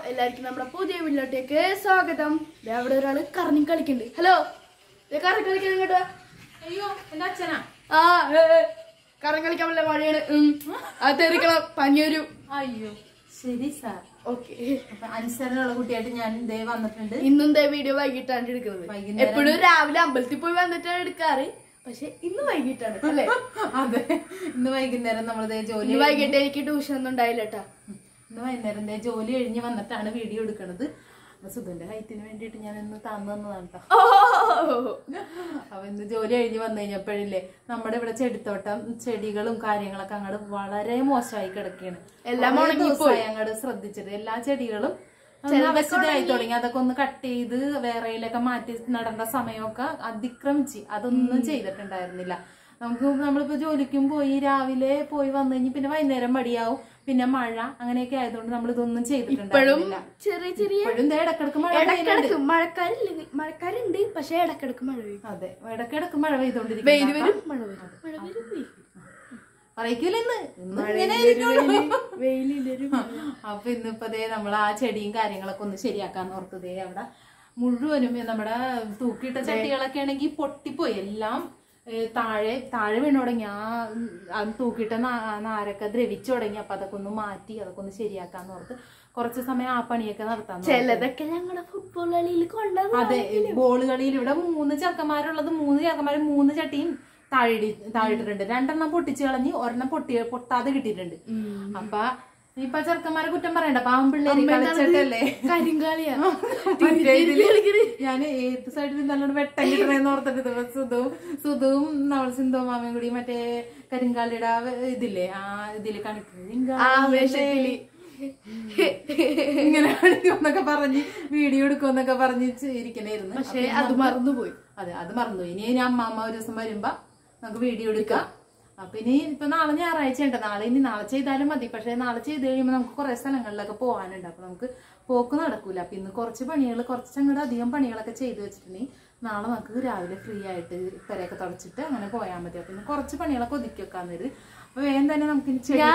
എല്ലാവർക്കും നമ്മുടെ പുതിയ വീട്ടിലോട്ടേക്ക് സ്വാഗതം. അവിടെ ഒരാള് കറങ്ങി കളിക്കുന്നുണ്ട്. ഹലോ, കറങ്ങി കളിക്കാൻ കേട്ടോ. അയ്യോ എന്റെ അച്ഛനാ. ആ കറങ്ങി കളിക്കാൻ പറ്റില്ല, മഴയാണ്. അത് തെറിക്കണം, പനി വരും. അയ്യോ ശരി സാർ. ഓക്കെ, അപ്പൊ അനുസരണമുള്ള കുട്ടിയായിട്ട് ഞാൻ ദേ വന്നിട്ടുണ്ട്. ഇന്നും വീഡിയോ വൈകിട്ടാണ് എടുക്കുന്നത്. എപ്പോഴും രാവിലെ അമ്പലത്തിൽ പോയി വന്നിട്ടാണ് എടുക്കാറ്, പക്ഷെ ഇന്ന് വൈകിട്ടാണ് അല്ലേ? അതെ, ഇന്ന് വൈകുന്നേരം നമ്മള് ജോലി വൈകിട്ട് എനിക്ക് ട്യൂഷൻ ഒന്നും ഉണ്ടായില്ല കേട്ടാ. ഇന്ന് വൈകുന്നേരം ജോലി കഴിഞ്ഞ് വന്നിട്ടാണ് വീഡിയോ എടുക്കണത്. അപ്പൊ സുധുന്റെ ഹൈറ്റിന് വേണ്ടിട്ട് ഞാൻ ഇന്ന് തന്നതാണ് കേട്ടോ. അപ്പൊ ഇന്ന് ജോലി കഴിഞ്ഞ് വന്നു കഴിഞ്ഞപ്പോഴില്ലേ നമ്മുടെ ഇവിടെ ചെടിത്തോട്ടം ചെടികളും കാര്യങ്ങളൊക്കെ അങ്ങോട്ട് വളരെ മോശമായി കിടക്കുകയാണ്. എല്ലാം അങ്ങോട്ട് ശ്രദ്ധിച്ചിട്ട് എല്ലാ ചെടികളും അവശതയായി തുടങ്ങി. അതൊക്കെ ഒന്ന് കട്ട് ചെയ്ത് വേറെയിലൊക്കെ മാറ്റി നടന്ന സമയമൊക്കെ അതിക്രമിച്ച് അതൊന്നും ചെയ്തിട്ടുണ്ടായിരുന്നില്ല. നമ്മളിപ്പോ ജോലിക്കും പോയി രാവിലെ പോയി വന്നു കഴിഞ്ഞ് പിന്നെ വൈകുന്നേരം മടിയാവും, പിന്നെ മഴ അങ്ങനെയൊക്കെ ആയതുകൊണ്ട് നമ്മൾ ഇതൊന്നും ചെയ്തിട്ടുണ്ടായിരുന്നില്ല. ഇപ്പോഴും ഇടക്കിടക്ക് മഴക്കാരുണ്ട്, പക്ഷെ ഇടക്കിടക്ക് മഴ പെയ്യും. അതെ, ഇടക്കിടക്ക് മഴ പെയ്തോണ്ടിരിക്കും. പറയിക്കൂല അപ്പൊ ഇന്നിപ്പോ നമ്മൾ ആ ചെടിയും കാര്യങ്ങളൊക്കെ ഒന്ന് ശരിയാക്കാന്ന് ഓർത്തതേ. അവിടെ മുഴുവനും നമ്മുടെ തൂക്കിയിട്ട ചെടികളൊക്കെ ആണെങ്കിൽ പൊട്ടിപ്പോയി, എല്ലാം താഴെ വീണു തുടങ്ങി. ആ തൂക്കിയിട്ട നാരൊക്കെ ദ്രവിച്ചു തുടങ്ങി. അപ്പൊ അതൊക്കെ ഒന്ന് മാറ്റി അതൊക്കെ ഒന്ന് ശരിയാക്കാന്ന് ഓർത്ത് കുറച്ച് സമയം ആ പണിയൊക്കെ നടത്താൻ. ചിലതൊക്കെ ഞങ്ങളുടെ ഫുട്ബോൾ കളിയിൽ കൊണ്ടുവന്നു. അതെ, ബോൾ കളിയിൽ ഇവിടെ 3 ചെറുക്കന്മാരുള്ളത് 3 ചെറുക്കന്മാര് 3 ചട്ടിയും താഴിട്ടിട്ടുണ്ട്. 2 എണ്ണം പൊട്ടിച്ചു കളഞ്ഞ് ഒരെണ്ണം പൊട്ടാതെ കിട്ടിയിട്ടുണ്ട്. അപ്പൊ ഇപ്പൊ ചെറുക്കന്മാരെ കുറ്റം പറയണ്ട, പാവം പിള്ളേര് കളിച്ചിട്ടല്ലേ കരിങ്കാളിയാ. ഞാൻ ഏത് സൈഡിൽ നല്ലോണം വെട്ടം കിട്ടണേന്ന് ഓർത്തിട്ട് സുധുവും നമ്മൾ സിന്ധു മാമയും കൂടി മറ്റേ കരിങ്കാളിയുടെ ഇതില്ലേ ആ ഇതില് കളിക്കുന്നത് ഇങ്ങനെ കളിക്കുമെന്നൊക്കെ പറഞ്ഞ് വീഡിയോ എടുക്കുമെന്നൊക്കെ പറഞ്ഞ് ഇരിക്കണായിരുന്നു. പക്ഷെ അത് മറന്നുപോയി. അതെ, അത് മറന്നുപോയി. ഇനി അമ്മാമ്മ ഒരു ദിവസം വരുമ്പോ നമുക്ക് വീഡിയോ എടുക്കാം. അപ്പൊ ഇപ്പൊ നാളെ ഞായറാഴ്ച ഉണ്ട്. നാളെ ചെയ്താലും മതി. പക്ഷെ നാളെ ചെയ്ത് കഴിയുമ്പോൾ നമുക്ക് കുറെ സ്ഥലങ്ങളിലൊക്കെ പോകാനുണ്ട്. അപ്പൊ നമുക്ക് പോക്ക് നടക്കൂല. അപ്പൊ ഇന്ന് കുറച്ചങ്ങോട്ട് അധികം പണികളൊക്കെ ചെയ്തു വെച്ചിട്ടുണ്ടെങ്കിൽ നാളെ നമുക്ക് രാവിലെ ഫ്രീ ആയിട്ട് പെരയൊക്കെ തുടച്ചിട്ട് അങ്ങനെ പോയാൽ മതി. അപ്പൊ ഇന്ന് കുറച്ച് പണികളൊക്കെ ഒതുക്കി വെക്കാൻ വരും. അപ്പൊ വേഗം തന്നെ നമുക്ക്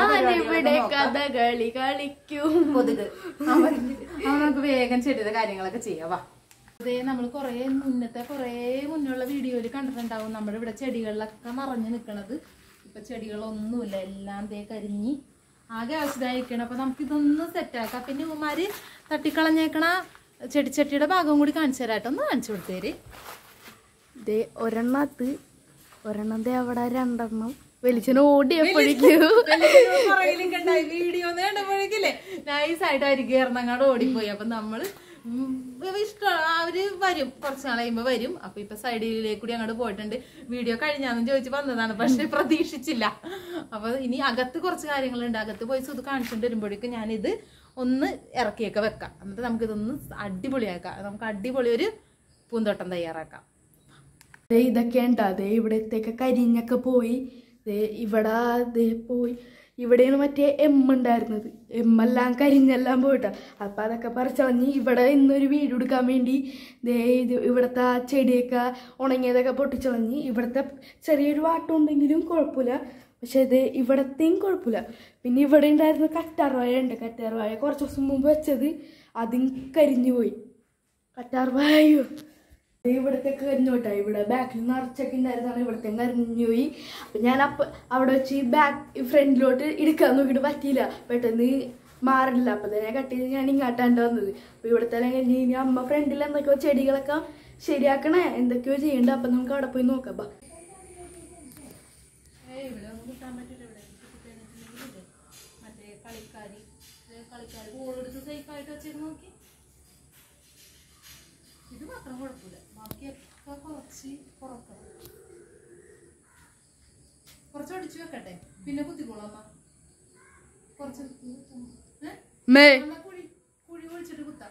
കൊതുക് നമുക്ക് വേഗം ചെടിയുടെ കാര്യങ്ങളൊക്കെ ചെയ്യാവാ. അതേ, നമ്മൾ മുന്നുള്ള വീഡിയോയിൽ കണ്ടിട്ടുണ്ടാവും നമ്മുടെ ഇവിടെ ചെടികളിലൊക്കെ നിറഞ്ഞു നിൽക്കണത്. ഇപ്പൊ ചെടികളൊന്നുമില്ല, എല്ലാം കരിഞ്ഞി ആകെ ആവശ്യമായിരിക്കണം. അപ്പൊ നമുക്ക് ഇതൊന്ന് സെറ്റാക്കാം. പിന്നെ ഇവന്മാര് തട്ടിക്കളഞ്ഞേക്കണ ചെടിച്ചട്ടിയുടെ ഭാഗം കൂടി കാണിച്ചു തരാട്ടോ. ഒന്ന് കാണിച്ചു കൊടുത്തേര്. ഒരെണ്ണത്ത് അവിടെ 2 എണ്ണം വെളിച്ചെണ്ണ ഓടിയപ്പോഴേക്കും വീഡിയോ കണ്ടപ്പോഴേക്കില്ലേ നൈസായിട്ടായിരിക്കും എറണാകുളം ഓടിപ്പോയി. അപ്പൊ നമ്മള് ഇഷ്ടമാണ്, അവര് വരും, കുറച്ച് നാൾ കഴിയുമ്പോ വരും. അപ്പൊ ഇപ്പൊ സൈഡിലേക്ക് കൂടി അങ്ങോട്ട് പോയിട്ടുണ്ട്. വീഡിയോ കഴിഞ്ഞാന്ന് ചോദിച്ചു വന്നതാണ്, പക്ഷെ പ്രതീക്ഷിച്ചില്ല. അപ്പൊ ഇനി അകത്ത് കുറച്ച് കാര്യങ്ങളുണ്ട്. അകത്ത് പോയി സുധു കാണിച്ചിട്ട് വരുമ്പോഴേക്കും ഞാനിത് ഒന്ന് ഇറക്കിയൊക്കെ വെക്കാം. എന്നിട്ട് നമുക്കിതൊന്ന് അടിപൊളിയാക്കാം. നമുക്ക് അടിപൊളി ഒരു പൂന്തോട്ടം തയ്യാറാക്കാം. ഇതൊക്കെ ഉണ്ടാ ഇവിടത്തേക്ക് കരിഞ്ഞൊക്കെ പോയി. ഇവിടെ പോയി. ഇവിടെയാണ് മറ്റേ ഉണ്ടായിരുന്നത്. എല്ലാം കരിഞ്ഞെല്ലാം പോയിട്ടാ. അപ്പം അതൊക്കെ പറിച്ചളഞ്ഞ് ഇവിടെ ഇന്നൊരു വീട് എടുക്കാൻ വേണ്ടി ഇവിടുത്തെ ആ ചെടിയൊക്കെ ഉണങ്ങിയതൊക്കെ പൊട്ടിച്ചളഞ്ഞ് ഇവിടുത്തെ ചെറിയൊരു വാട്ടം ഉണ്ടെങ്കിലും കുഴപ്പമില്ല. പക്ഷെ ഇവിടത്തെയും കുഴപ്പമില്ല. പിന്നെ ഇവിടെ ഉണ്ടായിരുന്ന കറ്റാർവാഴ ഉണ്ട്. കറ്റാർവാഴ കുറച്ച് ദിവസം മുമ്പ് വെച്ചത് അതും കരിഞ്ഞു പോയി. കറ്റാർവാഴയോ ഇവിടത്തെ കരിഞ്ഞു പോയിട്ടാ. ഇവിടെ ബാക്കിൽ നിറച്ചൊക്കെ ഉണ്ടായിരുന്നാണ്, ഇവിടത്തെ കരിഞ്ഞു പോയി. അപ്പം ഞാൻ അവിടെ വെച്ച് ഫ്രണ്ടിലോട്ട് എടുക്കാൻ നോക്കിയിട്ട് പറ്റിയില്ല, പെട്ടെന്ന് മാറില്ല. അപ്പം തന്നെ കട്ട് ചെയ്ത് ഞാൻ ഇങ്ങോട്ടാണ്ട് വന്നത്. അപ്പം ഇവിടുത്തെ കഴിഞ്ഞ് ഇനി അമ്മ ഫ്രണ്ടിൽ എന്തൊക്കെയോ ചെടികളൊക്കെ ശരിയാക്കണേ, എന്തൊക്കെയോ ചെയ്യണ്ട. അപ്പം നമുക്ക് അവിടെ പോയി നോക്കാം. ഇത് മാത്രം കുഴപ്പമില്ല, ബാക്കിയൊക്കെ കുറച്ച് ഒടിച്ചു വെക്കട്ടെ, പിന്നെ കുത്തിക്കോളമ്മ. കുറച്ച് കുഴി ഒഴിച്ചിട്ട് കുത്താം.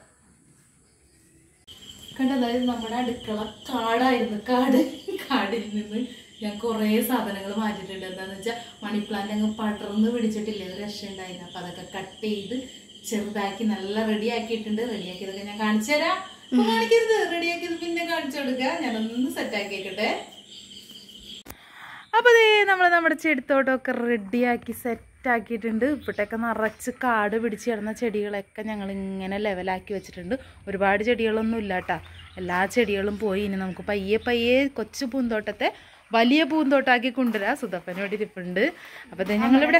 കണ്ടതായത് നമ്മുടെ അടുക്കള കാടായിരുന്നു. കാടിൽ നിന്ന് ഞാൻ കുറെ സാധനങ്ങൾ മാറ്റിയിട്ടുണ്ട്. എന്താന്ന് വെച്ചാൽ മണി പ്ലാന്റ് അങ്ങ് പടർന്ന് പിടിച്ചിട്ടില്ലേ, ഒരു രക്ഷ ഉണ്ടായിരുന്നു. അപ്പൊ അതൊക്കെ കട്ട് ചെയ്ത് ചെറുതാക്കി നല്ല റെഡിയാക്കിയിട്ടുണ്ട്. റെഡിയാക്കിയതൊക്കെ ഞാൻ കാണിച്ചു തരാം. കാണിക്കരുത്, റെഡിയാക്കിയത് പിന്നെ കാണിച്ചു കൊടുക്കുക. ഞാനൊന്ന് സെറ്റാക്കിയേക്കട്ടെ. അപ്പൊ നമ്മുടെ ചെടിത്തോട്ടമൊക്കെ റെഡിയാക്കി സെറ്റ് സെറ്റാക്കിയിട്ടുണ്ട്. ഇവിടെയൊക്കെ നിറച്ച് കാട് പിടിച്ച് കിടന്ന ചെടികളൊക്കെ ഞങ്ങൾ ഇങ്ങനെ ലെവലാക്കി വെച്ചിട്ടുണ്ട്. ഒരുപാട് ചെടികളൊന്നും ഇല്ല കേട്ടോ, എല്ലാ ചെടികളും പോയി. ഇനി നമുക്ക് പയ്യെ പയ്യെ കൊച്ചു പൂന്തോട്ടത്തെ വലിയ പൂന്തോട്ടാക്കി കൊണ്ടുവരാം. സുധപ്പനോട് ഇരിപ്പുണ്ട്. അപ്പോൾ ഞങ്ങളിവിടെ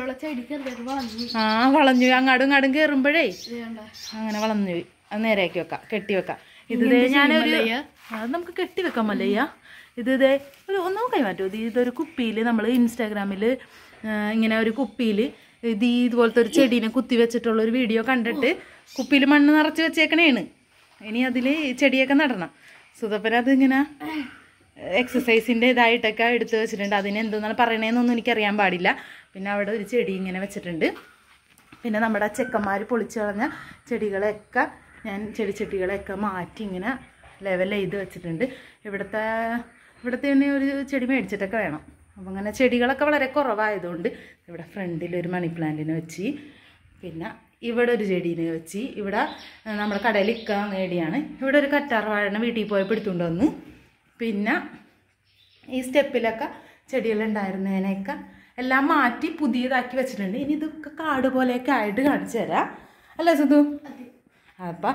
വളഞ്ഞു അങ്ങാടും ഇങ്ങാടും കയറുമ്പോഴേ അങ്ങനെ വളഞ്ഞു പോയി. അത് നേരെയാക്കി വെക്കാം, കെട്ടി വെക്കാം. ഇത് ഞാനൊരു അത് നമുക്ക് കെട്ടി വെക്കാം മല്ലയ്യ. ഇത് ഒന്ന് കൈമാറ്റോ. ഇതൊരു കുപ്പിയിൽ നമ്മൾ ഇൻസ്റ്റാഗ്രാമിൽ ഇങ്ങനെ ഒരു കുപ്പിയിൽ ഇതുപോലത്തെ ഒരു ചെടീനെ കുത്തി വെച്ചിട്ടുള്ളൊരു വീഡിയോ കണ്ടിട്ട് കുപ്പിയിൽ മണ്ണ് നിറച്ച് വെച്ചേക്കണേണ്. ഇനി അതിൽ ചെടിയൊക്കെ നടണം. സുധപ്പന അതിങ്ങനെ എക്സസൈസിൻ്റെ ഇതായിട്ടൊക്കെ എടുത്ത് വെച്ചിട്ടുണ്ട്. അതിന് എന്തെന്നാണ് പറയണതെന്നൊന്നും എനിക്കറിയാൻ പാടില്ല. പിന്നെ അവിടെ ഒരു ചെടി ഇങ്ങനെ വെച്ചിട്ടുണ്ട്. പിന്നെ നമ്മുടെ ചെക്കന്മാർ പൊളിച്ചു കളഞ്ഞ ചെടികളെയൊക്കെ ഞാൻ ചെടിച്ചട്ടികളെയൊക്കെ മാറ്റി ഇങ്ങനെ ലെവൽ ചെയ്ത് വെച്ചിട്ടുണ്ട്. ഇവിടുത്തെ തന്നെ ഒരു ചെടി മേടിച്ചിട്ടൊക്കെ വേണം. അപ്പം അങ്ങനെ ചെടികളൊക്കെ വളരെ കുറവായതുകൊണ്ട് ഇവിടെ ഫ്രണ്ടിലൊരു മണി പ്ലാന്റിനെ വെച്ച്, പിന്നെ ഇവിടെ ഒരു ചെടീനെ വെച്ച്, ഇവിടെ നമ്മുടെ കടയിൽ ഇക്കാൻ നേടിയാണ്. ഇവിടെ ഒരു കറ്റാർവാഴനെ വീട്ടിൽ പോയപ്പോൾ എടുത്തുകൊണ്ട് വന്ന്, പിന്നെ ഈ സ്റ്റെപ്പിലൊക്കെ ചെടികളുണ്ടായിരുന്നതിനെയൊക്കെ എല്ലാം മാറ്റി പുതിയതാക്കി വെച്ചിട്ടുണ്ട്. ഇനി ഇതൊക്കെ കാട് പോലെയൊക്കെ ആയിട്ട് കാണിച്ചു തരാം അല്ലേ സുധു? അപ്പം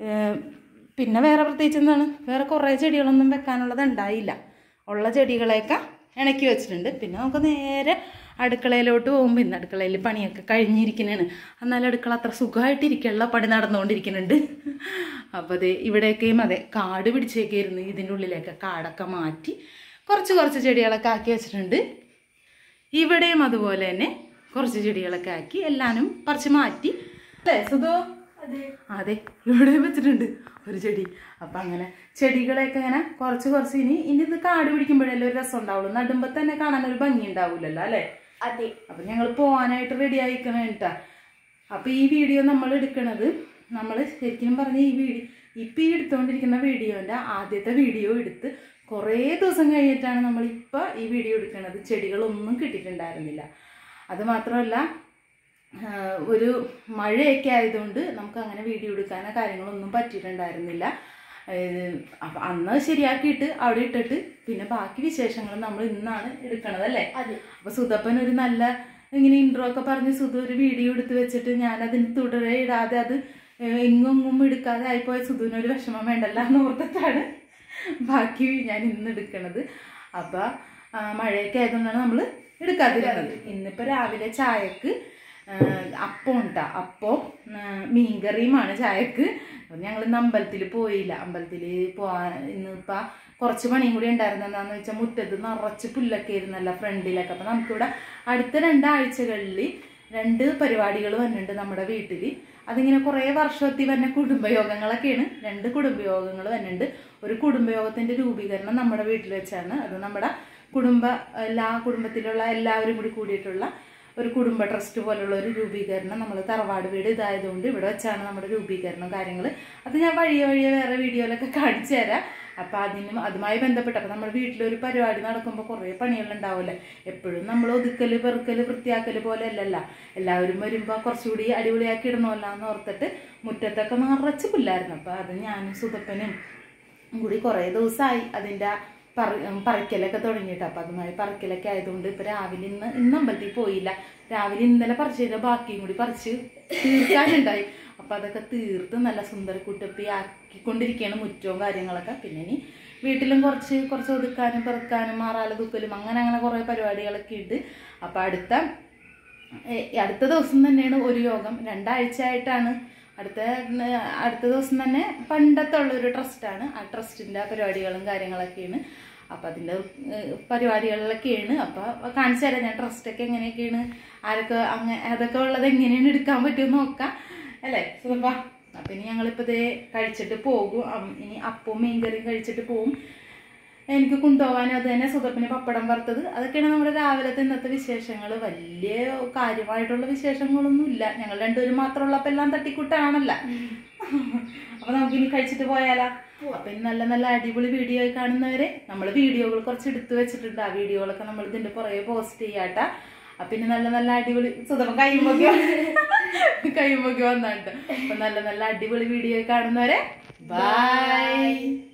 പിന്നെ വേറെ പ്രത്യേകിച്ച് എന്താണ്, വേറെ കുറേ ചെടികളൊന്നും വെക്കാനുള്ളത് ഉണ്ടായില്ല. ഉള്ള ചെടികളെയൊക്കെ ഇണക്കി വെച്ചിട്ടുണ്ട്. പിന്നെ നമുക്ക് നേരെ അടുക്കളയിലോട്ട് പോകുമ്പോൾ ഇന്ന് അടുക്കളയിൽ പണിയൊക്കെ കഴിഞ്ഞിരിക്കുന്നതാണ്. എന്നാലും അടുക്കള അത്ര സുഖമായിട്ടിരിക്കുള്ള പണി നടന്നുകൊണ്ടിരിക്കുന്നുണ്ട്. അപ്പോൾ അത് ഇവിടെയൊക്കെയും അതെ കാട് പിടിച്ചൊക്കെ ഇരുന്ന് ഇതിൻ്റെ ഉള്ളിലേക്ക് കാടൊക്കെ മാറ്റി കുറച്ച് ചെടികളൊക്കെ ആക്കി വെച്ചിട്ടുണ്ട്. ഇവിടെയും അതുപോലെ തന്നെ കുറച്ച് ചെടികളൊക്കെ ആക്കി എല്ലാവരും പറിച്ച് മാറ്റി അല്ലേ സുധോ? അതെ ഇവിടെ വെച്ചിട്ടുണ്ട് ഒരു ചെടി. അപ്പം അങ്ങനെ ചെടികളെയൊക്കെ ഇങ്ങനെ കുറച്ച് ഇനി ഇത് കാട് പിടിക്കുമ്പോഴല്ലേ ഒരു രസം ഉണ്ടാവുള്ളൂ. നടുമ്പോൾ തന്നെ കാണാനൊരു ഭംഗി ഉണ്ടാവില്ലല്ലോ അല്ലേ? അതെ. അപ്പം ഞങ്ങൾ പോകാനായിട്ട് റെഡി ആയിക്കണം കേട്ടാ. അപ്പം ഈ വീഡിയോ നമ്മൾ എടുക്കണത് നമ്മൾ ശരിക്കും പറഞ്ഞ ഇപ്പം ഈ എടുത്തുകൊണ്ടിരിക്കുന്ന വീഡിയോൻ്റെ ആദ്യത്തെ വീഡിയോ എടുത്ത് കുറേ ദിവസം കഴിഞ്ഞിട്ടാണ് നമ്മളിപ്പോൾ ഈ വീഡിയോ എടുക്കുന്നത്. ചെടികളൊന്നും കിട്ടിയിട്ടുണ്ടായിരുന്നില്ല. അതുമാത്രമല്ല ഒരു മഴയൊക്കെ ആയതുകൊണ്ട് നമുക്ക് അങ്ങനെ വീഡിയോ എടുക്കാനോ കാര്യങ്ങളൊന്നും പറ്റിയിട്ടുണ്ടായിരുന്നില്ല. അപ്പം അന്ന് ശരിയാക്കിയിട്ട് അവിടെ ഇട്ടിട്ട് പിന്നെ ബാക്കി വിശേഷങ്ങൾ നമ്മൾ ഇന്നാണ് എടുക്കണത് അല്ലേ? അപ്പോൾ സുധപ്പൻ ഒരു നല്ല ഇങ്ങനെ ഇൻട്രോ ഒക്കെ പറഞ്ഞ് സുധു ഒരു വീഡിയോ എടുത്ത് വെച്ചിട്ട് ഞാനതിന് തുടരെ ഇടാതെ അത് എങ്ങും എടുക്കാതെ ആയിപ്പോയ സുധുവിനൊരു വിഷമം വേണ്ടല്ലോ എന്ന് ഓർത്തിട്ടാണ് ബാക്കി ഞാൻ ഇന്ന് എടുക്കണത്. അപ്പം മഴയൊക്കെ ആയതുകൊണ്ടാണ് നമ്മൾ എടുക്കാതിരുന്നത്. ഇന്നിപ്പോൾ രാവിലെ ചായക്ക് അപ്പം ഉണ്ടാ, അപ്പം മീൻകറിയുമാണ് ചായക്ക്. ഞങ്ങൾ ഇന്ന് അമ്പലത്തിൽ പോയില്ല. അമ്പലത്തിൽ പോകാൻ ഇന്നിപ്പോൾ കുറച്ച് പണിയും കൂടി ഉണ്ടായിരുന്നു. എന്താണെന്ന് വെച്ചാൽ മുറ്റത്ത് നിറച്ച് പുല്ലൊക്കെ ആയിരുന്നല്ലോ ഫ്രണ്ടിലൊക്കെ. അപ്പം നമുക്കിവിടെ അടുത്ത 2 ആഴ്ചകളിൽ 2 പരിപാടികൾ വന്നിട്ടുണ്ട് നമ്മുടെ വീട്ടിൽ. അതിങ്ങനെ കുറേ വർഷത്തിൽ തന്നെ കുടുംബയോഗങ്ങളൊക്കെയാണ്. 2 കുടുംബയോഗങ്ങൾ വന്നിട്ടുണ്ട്. ഒരു കുടുംബയോഗത്തിൻ്റെ രൂപീകരണം നമ്മുടെ വീട്ടിൽ വെച്ചാണ്. അത് നമ്മുടെ കുടുംബത്തിലുള്ള എല്ലാവരും കൂടിയിട്ടുള്ള ഒരു കുടുംബ ട്രസ്റ്റ് പോലുള്ള ഒരു രൂപീകരണം. നമ്മൾ തറവാട് വീട് ഇതായതുകൊണ്ട് ഇവിടെ വെച്ചാണ് നമ്മുടെ രൂപീകരണം കാര്യങ്ങൾ. അത് ഞാൻ വഴിയെ വേറെ വീഡിയോയിലൊക്കെ കാണിച്ചു തരാം. അപ്പം അതുമായി ബന്ധപ്പെട്ട് അപ്പം നമ്മുടെ വീട്ടിലൊരു പരിപാടി നടക്കുമ്പോൾ കുറേ പണികളുണ്ടാവില്ലേ. എപ്പോഴും നമ്മൾ ഒതുക്കൽ പെറുക്കൽ വൃത്തിയാക്കൽ പോലെ അല്ലല്ല. എല്ലാവരും വരുമ്പോൾ കുറച്ചുകൂടി അടിപൊളിയാക്കി ഇടണമല്ലോ എന്ന് ഓർത്തിട്ട് മുറ്റത്തൊക്കെ നിറച്ച് പുല്ലായിരുന്നു. അപ്പം അത് ഞാനും സുധപ്പനും കൂടി കുറേ ദിവസമായി അതിൻ്റെ പറിക്കലൊക്കെ തുടങ്ങിയിട്ട്. അപ്പം അതുമായി പറിക്കലൊക്കെ ആയതുകൊണ്ട് ഇപ്പം രാവിലെ ഇന്ന് അമ്പലത്തിൽ പോയില്ല. രാവിലെ ഇന്നലെ പറിച്ചതിൻ്റെ ബാക്കിയും കൂടി പറിച്ച് തീർക്കാനുണ്ടായി. അപ്പം അതൊക്കെ തീർത്ത് നല്ല സുന്ദരക്കുട്ടപ്പി ആക്കിക്കൊണ്ടിരിക്കുകയാണ് മുറ്റവും കാര്യങ്ങളൊക്കെ. പിന്നെ ഇനി വീട്ടിലും കുറച്ച് ഒതുക്കാനും പെറുക്കാനും മാറാല തൂക്കലും അങ്ങനെ കുറേ പരിപാടികളൊക്കെ ഉണ്ട്. അപ്പം അടുത്ത ദിവസം തന്നെയാണ് ഒരു യോഗം. 2 ആഴ്ചയായിട്ടാണ്. അടുത്ത ദിവസം തന്നെ പണ്ടത്തെ ഉള്ളൊരു ട്രസ്റ്റാണ്. ആ ട്രസ്റ്റിൻ്റെ പരിപാടികളും കാര്യങ്ങളൊക്കെയാണ്. അപ്പം അതിൻ്റെ പരിപാടികളിലൊക്കെയാണ്. അപ്പോൾ കാണിച്ചു തരാം ഞാൻ ട്രസ്റ്റൊക്കെ എങ്ങനെയൊക്കെയാണ്, ആരൊക്കെ അതൊക്കെ ഉള്ളത് എങ്ങനെയാണ് എടുക്കാൻ പറ്റുമെന്ന് നോക്കാം അല്ലേ സുധപ്പ? അപ്പം ഇനി ഞങ്ങളിപ്പോൾ ഇതേ കഴിച്ചിട്ട് പോകും. ഇനി അപ്പവും മീൻകറിയും കഴിച്ചിട്ട് പോകും. എനിക്ക് കൊണ്ടുപോകാനും അത് തന്നെ സുധപ്പിന് പപ്പടം വറുത്തത്. അതൊക്കെയാണ് നമ്മുടെ രാവിലത്തെ ഇന്നത്തെ വിശേഷങ്ങൾ. വലിയ കാര്യമായിട്ടുള്ള വിശേഷങ്ങളൊന്നും ഇല്ല. ഞങ്ങൾ 2 പേരും മാത്രമുള്ളപ്പോൾ എല്ലാം തട്ടിക്കൂട്ടാണല്ലോ. അപ്പോൾ നമുക്കിനി കഴിച്ചിട്ട് പോയാലോ? അപ്പം ഇനി നല്ല അടിപൊളി വീഡിയോ കാണുന്നവരെ നമ്മൾ വീഡിയോകൾ കുറച്ച് എടുത്തു വെച്ചിട്ടുണ്ട്. ആ വീഡിയോകളൊക്കെ നമ്മൾ ഇതിൻ്റെ പുറകെ പോസ്റ്റ് ചെയ്യാട്ടോ. അപ്പം ഇനി നല്ല അടിപൊളി സുധപ്പൻ കഴിയുമ്പോഴേക്ക് വന്നിട്ട് അപ്പം നല്ല അടിപൊളി വീഡിയോ കാണുന്നവരെ ബൈ.